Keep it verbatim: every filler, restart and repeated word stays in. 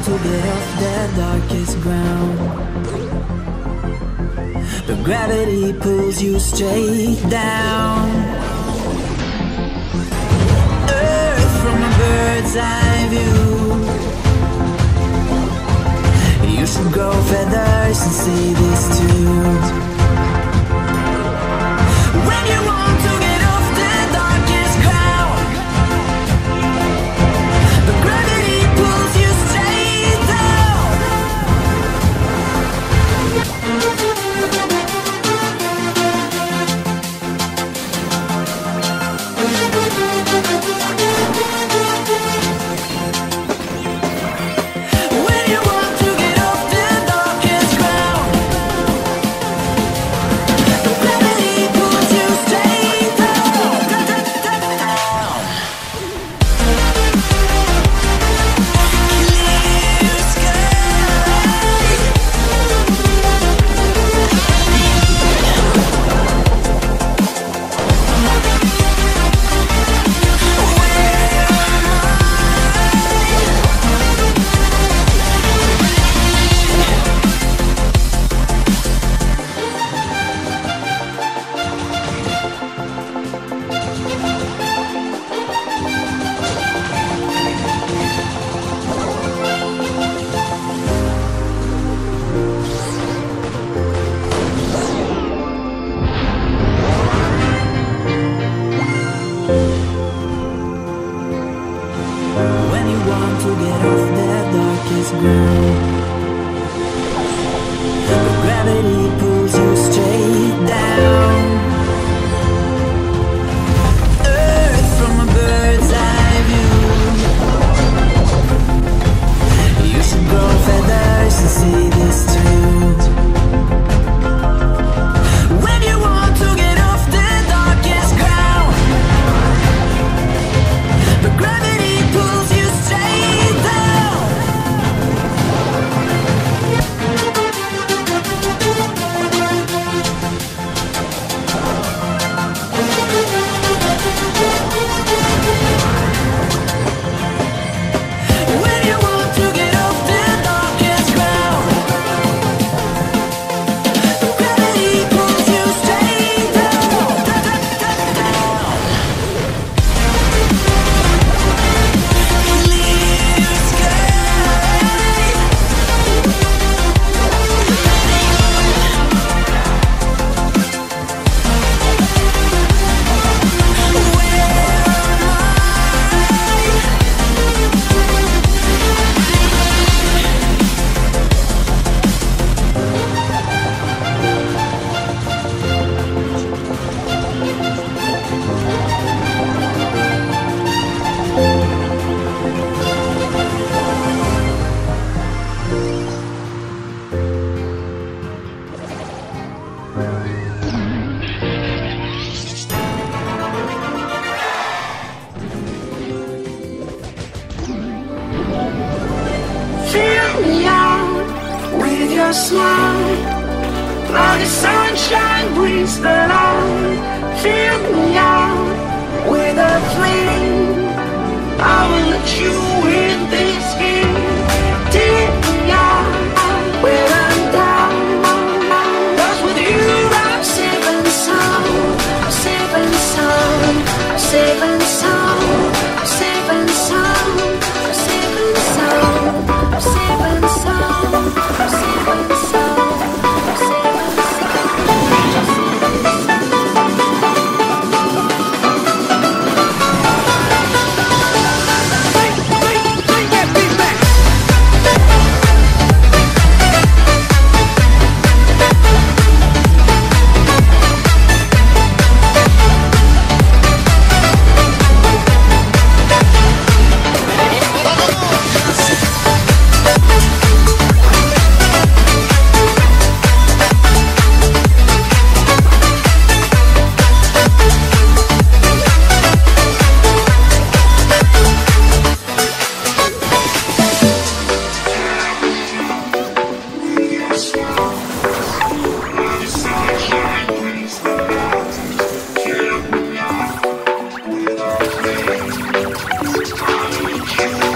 want to get off the darkest ground, but gravity pulls you straight down. Earth from a bird's eye view. You should grow feathers and see this too. When you want to get off the darkest ground, but gravity pulls you straight down. When you want to get off the darkest ground, but gravity pulls you straight down. Clear sky. When you want to get off the darkest ground, but gravity pulls you straight down. Earth from a bird's eye view. You should grow feathers and see this too. When you want to get off the darkest ground, but gravity pulls you straight down. When you want to get off the darkest ground, but gravity pulls you straight down. Clear sky. Fill me out with your smile, like the sunshine brings the light. Fill me out with a flame, I will let you in this game. Take me out when I'm down, 'cause with you I'm safe and sound. I'm safe and sound. I'm safe and sound. I'm safe and sound. I'm safe and sound. I'm safe and sound. I'm safe and sound. I'm safe and Thank you.